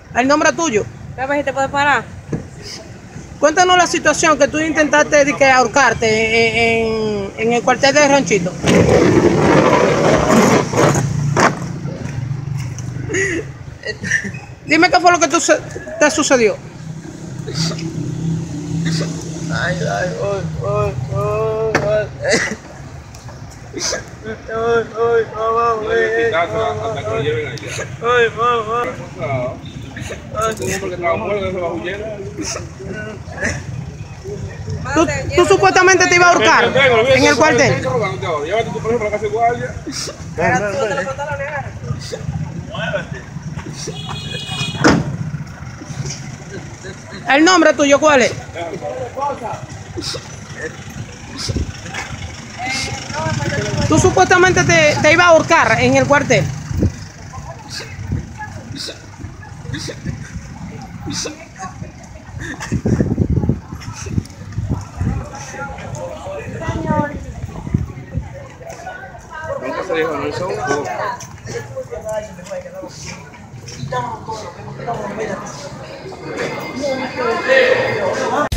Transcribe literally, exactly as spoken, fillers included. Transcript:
El nombre tuyo. A ver si te puedes parar. Cuéntanos la situación que tú intentaste de que ahorcarte en, en, en el cuartel de Ranchito. Dime qué fue lo que tú, te sucedió. Ay, ay, ay, ay, ay, ay. Ay, ay, mamá, güey. Hasta que lo lleven allá. Ay, mamá. Porque estaba muerto de esa bajullera. ¿Tú, tú supuestamente te ibas a ahorcar en el cuartel? Llévate tu preso para la casa de guardia. ¿El nombre tuyo cuál es? ¿Tú supuestamente te, te ibas a ahorcar en el cuartel? Nunca se dijo, no son un poco.